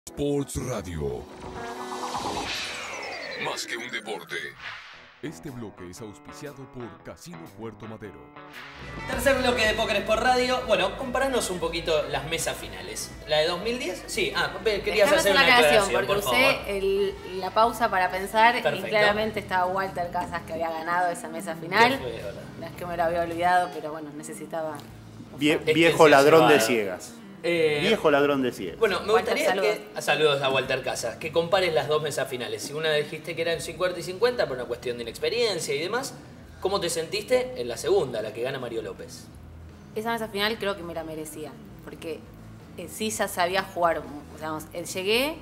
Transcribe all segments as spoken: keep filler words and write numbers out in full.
Sports Radio. Más que un deporte. Este bloque es auspiciado por Casino Puerto Madero. Tercer bloque de Póker Sport Radio. Bueno, comparanos un poquito las mesas finales. ¿La de dos mil diez? Sí, ah, querías Dejame hacer una una aclaración, aclaración, porque por usé favor. el- la pausa para pensar. Perfecto. Y claramente estaba Walter Casas, que había ganado esa mesa final. ¿Qué fue, verdad? No es que me lo había olvidado, pero bueno, necesitaba... Vie- Es que viejo se ha ladrón de llevado. ciegas. Eh, Viejo ladrón de ciegas. Bueno, me Walter, gustaría saludos. que... Saludos a Walter Casas. Que compares las dos mesas finales. Si una dijiste que eran cincuenta y cincuenta por una cuestión de inexperiencia y demás, ¿cómo te sentiste en la segunda, la que gana Mario López? Esa mesa final creo que me la merecía, porque eh, sí ya sabía jugar. Digamos, eh, llegué,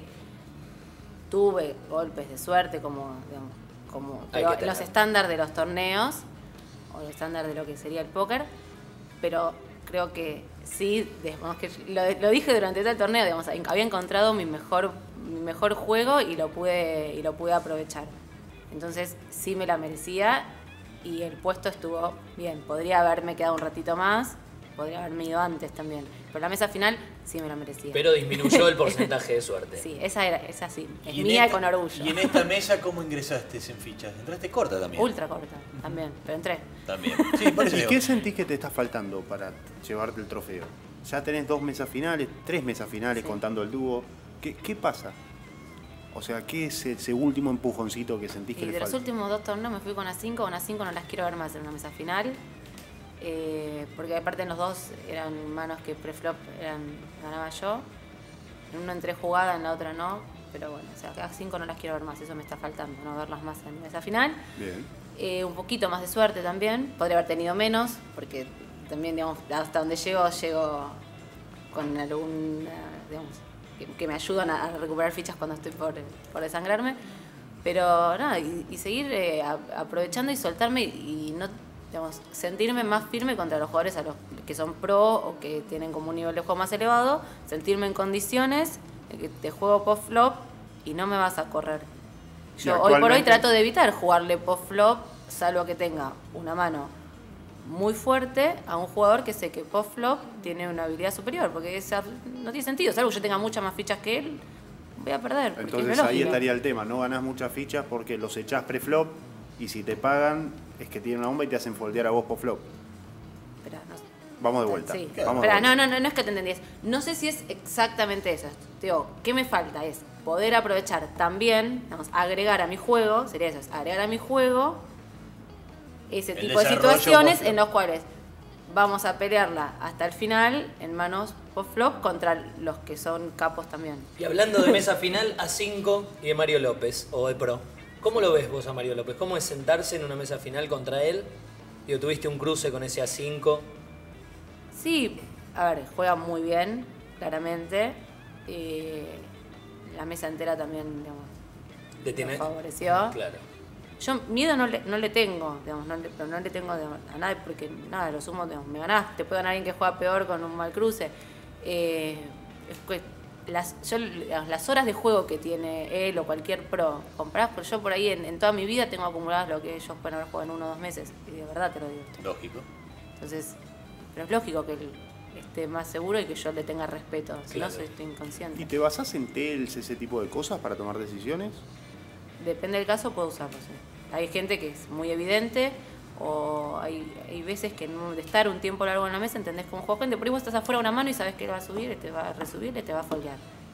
tuve golpes de suerte, como, digamos, como Hay pero que tener. los estándares de los torneos, o el estándar de lo que sería el póker, pero creo que sí, digamos, que lo, lo dije durante todo el torneo, digamos, había encontrado mi mejor, mi mejor juego y lo pude, y lo pude aprovechar. Entonces sí me la merecía. Y el puesto estuvo bien. Podría haberme quedado un ratito más, podría haberme ido antes también. Pero la mesa final sí me la merecía. Pero disminuyó el porcentaje de suerte. Sí, esa era, esa sí. Es Y en mía y esta- con orgullo. ¿Y en esta mesa cómo ingresaste en fichas? ¿Entraste corta también? Ultra corta, también, pero entré. También. Sí, por eso ¿Y digo. qué sentís que te está faltando para llevarte el trofeo? Ya tenés dos mesas finales, tres mesas finales Sí. contando el dúo. ¿Qué, qué pasa? O sea, ¿qué es ese último empujoncito que sentís que Y le de los falta? últimos dos torneos me fui con A cinco, con A cinco no las quiero ver más en una mesa final. Eh, porque aparte en los dos eran manos que preflop eran, ganaba yo. En uno entré jugada, en la otra no. Pero bueno, o sea, A cinco no las quiero ver más, eso me está faltando, no verlas más en mesa final. Bien. Eh, un poquito más de suerte también. Podría haber tenido menos, porque también, digamos, hasta donde llego, llego con algún, digamos, que, que me ayudan a, a recuperar fichas cuando estoy por, por desangrarme. Pero nada, y, y seguir eh, a- aprovechando y soltarme y, y no, digamos, sentirme más firme contra los jugadores a los que son pro o que tienen como un nivel de juego más elevado, sentirme en condiciones de que te juego post-flop y no me vas a correr. Y Yo hoy por hoy actualmente- trato de evitar jugarle post-flop, salvo que tenga una mano muy fuerte a un jugador que sé que post-flop tiene una habilidad superior, porque esa no tiene sentido, salvo que yo tenga muchas más fichas que él, voy a perder. porque es Entonces lo ahí lógico. estaría el tema, no ganás muchas fichas porque los echás pre-flop y si te pagan es que tienen una bomba y te hacen foldear a vos post-flop. Esperá, no sé. Vamos de vuelta. Sí. Vamos de Esperá, vuelta. no, no, no, no es que te entendías. No sé si es exactamente eso. Te digo, ¿qué me falta? Es poder aprovechar también, vamos, agregar a mi juego, sería eso, es agregar a mi juego ese El tipo de desarrollo situaciones post-flop. en los cuales vamos a pelearla hasta el final en manos post-flop contra los que son capos también. Y hablando de mesa final, A cinco y de Mario López, o de Pro. ¿Cómo lo ves vos a Mario López? ¿Cómo es sentarse en una mesa final contra él? Digo, tuviste un cruce con ese A cinco. Sí, a ver, juega muy bien, claramente. Eh, la mesa entera también, digamos, ¿Te tiene? lo favoreció. Claro. Yo miedo no le, no le tengo, digamos, no le, pero no le tengo digamos, a nadie porque nada, lo sumo, digamos, me ganás, te puede ganar alguien que juega peor con un mal cruce. Eh, es que las, yo, digamos, las horas de juego que tiene él o cualquier pro, comprás, pero yo por ahí en, en toda mi vida tengo acumuladas lo que ellos pueden haber jugado en uno o dos meses, y de verdad te lo digo. Lógico. Entonces, pero es lógico que él esté más seguro y que yo le tenga respeto, si Claro. no soy estoy inconsciente. ¿Y te basás en tells, ese tipo de cosas para tomar decisiones? Depende del caso, puedo usarlo. Sí. Hay gente que es muy evidente, o hay, hay veces que no- de estar un tiempo largo en la mesa, entendés cómo juega gente. Por ahí vos estás afuera de una mano y sabés que él va a subir, y te va a resubir y te va a foldear.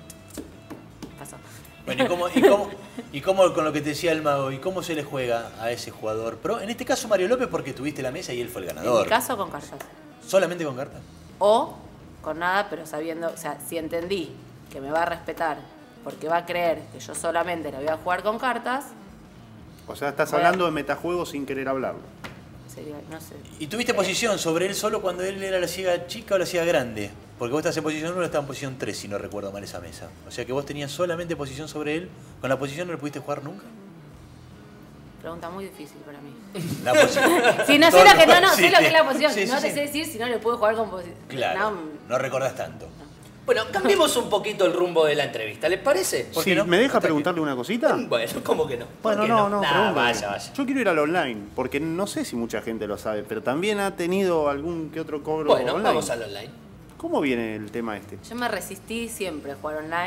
Pasó. Bueno, ¿y cómo, y, cómo, y cómo, con lo que te decía el mago, y cómo se le juega a ese jugador pro? En este caso Mario López porque tuviste la mesa y él fue el En ganador. mi caso, con cartas. ¿Solamente con cartas? O con nada, pero sabiendo, o sea, si entendí que me va a respetar porque va a creer que yo solamente la voy a jugar con cartas, O sea, estás Bueno. hablando de metajuego sin querer hablarlo. sería, no sé. ¿Y tuviste posición sobre él solo cuando él era la ciega chica o la ciega grande? Porque vos estás en posición uno, estás en posición tres, si no recuerdo mal esa mesa. O sea que vos tenías solamente posición sobre él. ¿Con la posición no le pudiste jugar nunca? Pregunta muy difícil para mí. La posición. Si no sé Todo lo que, no, no, sí, sé lo que sí. es la posición. Sí, sí, no te sí. sé decir si no le puedo jugar con posición. Claro, No, no recordás tanto. Bueno, cambiemos un poquito el rumbo de la entrevista, ¿les parece? ¿Por Sí, qué no? ¿me deja Hasta preguntarle una cosita? Bueno, ¿cómo que no? ¿Por Bueno, qué no, no, Nah, pregúntame. vaya, vaya. Yo quiero ir al online, porque no sé si mucha gente lo sabe, pero también ha tenido algún que otro cobro Bueno, online. vamos al online. ¿Cómo viene el tema este? Yo me resistí siempre a jugar online.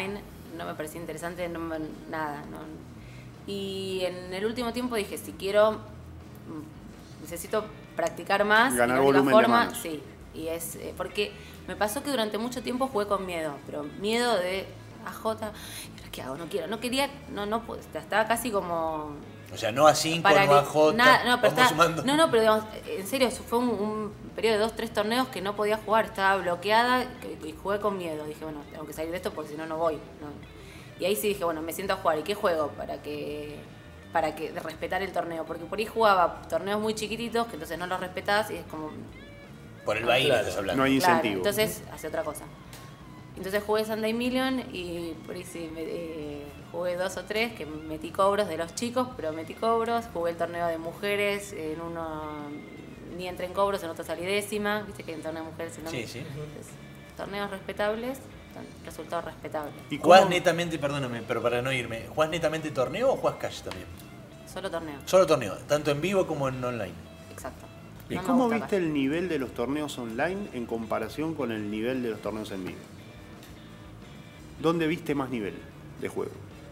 no me parecía interesante, no me- nada. No. Y en el último tiempo dije, si quiero, mm, necesito practicar más. Ganar y la única volumen de forma, manos. sí. Y es eh, porque me pasó que durante mucho tiempo jugué con miedo, pero miedo de A J, ¿qué hago? No quiero, no quería, no, no, pude, estaba casi como... O sea, no a cinco, Para no a que- J, nada, no, pero vamos estaba- sumando. no, no, pero digamos, en serio, fue un, un periodo de dos, tres torneos que no podía jugar, estaba bloqueada que- y jugué con miedo. Dije, bueno, tengo que salir de esto porque si no, no voy. No. Y ahí sí dije, bueno, me siento a jugar. ¿Y qué juego? Para que para que de respetar el torneo. Porque por ahí jugaba torneos muy chiquititos que entonces no los respetás y es como... Por el baile Claro. estás hablando. No hay Claro, incentivo. entonces hace otra cosa. Entonces jugué Sunday Million y por ahí sí, me- eh, jugué dos o tres que metí cobros de los chicos, pero metí cobros. Jugué el torneo de mujeres, en uno ni entré en cobros, en otro salí décima. Viste que en torneo de mujeres... No, Sí, sí. Entonces, torneos respetables, resultados respetables. ¿Y ¿Jugás cómo- netamente, perdóname, pero para no irme, ¿jugás netamente torneo o jugás cash también? Solo torneo, Solo torneo, tanto en vivo como en online. exacto. ¿Y No me cómo gusta viste casi. el nivel de los torneos online en comparación con el nivel de los torneos en vivo? ¿Dónde viste más nivel de juego?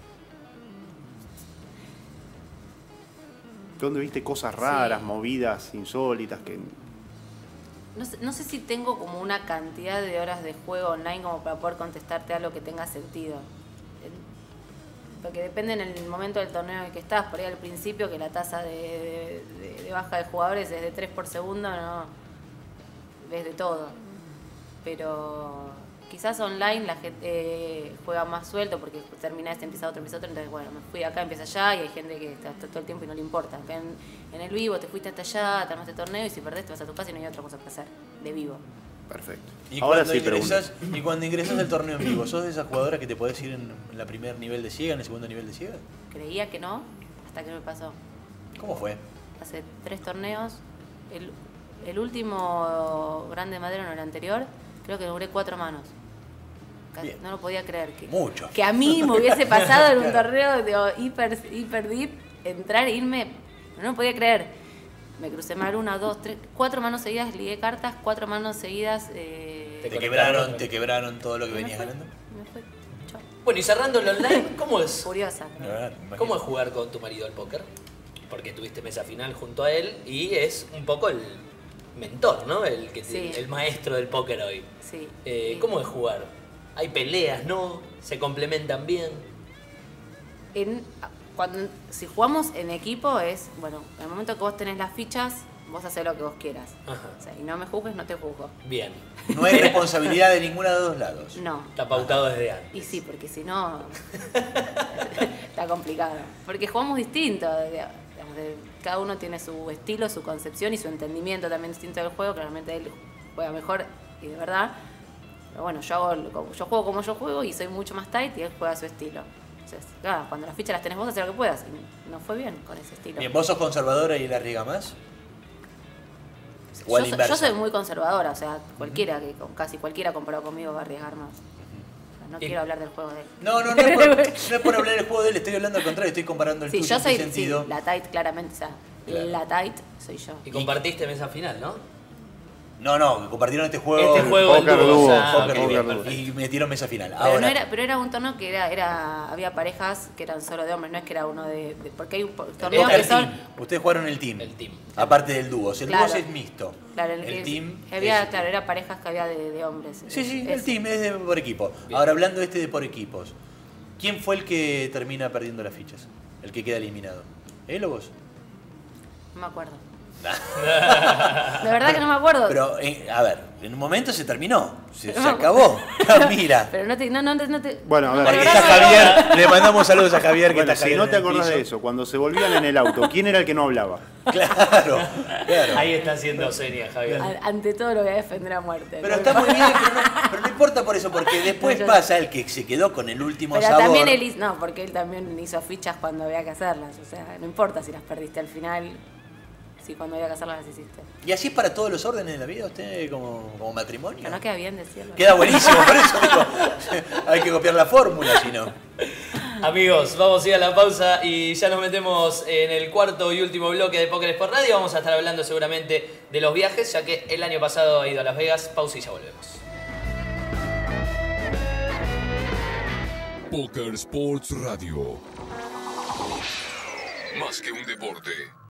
¿Dónde viste cosas raras, Sí. movidas, insólitas? que No sé, no sé si tengo como una cantidad de horas de juego online como para poder contestarte algo que tenga sentido. En- Porque depende en el momento del torneo en el que estás. Por ahí al principio que la tasa de, de- de baja de jugadores es de tres por segundo, no ves de todo. Pero quizás online la gente eh, juega más suelto porque termina este, empieza otro, empieza otro. Entonces, bueno, me fui de acá, empieza allá y hay gente que está todo el tiempo y no le importa. Acá en, en el vivo te fuiste hasta allá, te armaste torneo y si perdés te vas a tu casa y no hay otra cosa que hacer de vivo. Perfecto. Y Ahora cuando sí pregunto. ingresas, y cuando ingresas al torneo en vivo, ¿sos de esa jugadora que te podés ir en la primer nivel de ciega, en el segundo nivel de ciega? Creía que no, hasta que me pasó. ¿Cómo fue? Hace tres torneos, el, el último grande madero, no el anterior, creo que logré cuatro manos. Casi- Bien. no lo podía creer. Que, Mucho. que a mí me hubiese pasado en un Claro. torneo de hiper, hiper deep, entrar e irme, no lo podía creer. Me crucé mal una, dos, tres, cuatro manos seguidas, ligué cartas, cuatro manos seguidas. Eh, ¿Te Te quebraron, conectaron. te quebraron todo lo que y me venías fue, ganando? me fue, chao. Bueno, y cerrando el online, ¿cómo es? Furiosa. La verdad, me imagino. ¿Cómo es jugar con tu marido al póker? Porque tuviste mesa final junto a él y es un poco el mentor, ¿no? El, que te- Sí. el maestro del póker hoy. Sí. Eh, sí. ¿Cómo es jugar? ¿Hay peleas, no? ¿Se complementan bien? En, cuando, si jugamos en equipo es, bueno, en el momento que vos tenés las fichas, vos haces lo que vos quieras. Ajá. O sea, y no me juzgues, no te juzgo. Bien. No hay responsabilidad de ninguno de los dos lados. No. Está pautado desde antes. Y sí, porque si no, está complicado. Porque jugamos distinto. digamos, de- cada uno tiene su estilo, su concepción y su entendimiento también distinto del juego. Claramente él juega mejor y de verdad. Pero bueno, yo, hago, lo- como- yo juego como yo juego y soy mucho más tight y él juega a su estilo. Entonces, claro, cuando las fichas las tenés vos, haces lo que puedas. Y no fue bien con ese estilo. Bien, ¿vos sos conservadora y él arriesga más? O Yo, a la so- inversa. yo soy muy conservadora, o sea, cualquiera, que con- casi cualquiera comparado conmigo va a arriesgar más. O sea, no Y- quiero hablar del juego de él. No, no, no es, por, no es por hablar del juego de él, estoy hablando al contrario, estoy comparando el Sí, tuyo yo en soy qué sentido. sí, la tight, claramente, o sea, Claro. la tight soy yo. Y compartiste mesa final, ¿no? No, no, que compartieron este juego. Este juego, el Poker dúo. dúo, Ah, Poker ok, Poker bien, dúo. perfecto. y metieron mesa final. Pero, Ahora, no era, pero era un torneo que era, era había parejas que eran solo de hombres, no es que era uno de... de- porque hay un po- torneos Poker que son... team. Ustedes jugaron el team. El team. Aparte del dúo. El Claro. dúo es mixto. Claro, el, el que- team. había, es- claro, era parejas que había de, de hombres. Sí, sí, el Ese. team es de por equipo. Bien. Ahora, hablando de este de por equipos, ¿quién fue el que termina perdiendo las fichas? El que queda eliminado. ¿Él o vos? No me acuerdo. De verdad que no me acuerdo. Pero, eh, a ver, en un momento se terminó. Se, se acabó. Ah, mira. Pero no te... No, no, no te Bueno, a ver. Porque de está verdad no me acuerdo. Javier, le mandamos saludos a Javier que Bueno, está si Javier no en te el acordás piso. de eso, cuando se volvían en el auto, ¿quién era el que no hablaba? Claro, claro. Ahí está haciendo señas, Javier. A- Ante todo lo voy a defender a muerte. Pero ¿no? está muy bien, pero no, pero no importa por eso, porque después Yo- pasa el que se quedó con el último Pero sabor. también él hizo, no, porque él también hizo fichas cuando había que hacerlas. O sea, no importa si las perdiste al final, si cuando había que hacerlas las hiciste. ¿Y así es para todos los órdenes de la vida usted como, como matrimonio? Pero no queda bien decirlo. Queda buenísimo, por eso digo, hay que copiar la fórmula, si no. Amigos, vamos a ir a la pausa y ya nos metemos en el cuarto y último bloque de Poker Sport Radio. Vamos a estar hablando seguramente de los viajes, ya que el año pasado ha ido a Las Vegas. Pausa y ya volvemos. Poker Sports Radio. Más que un deporte.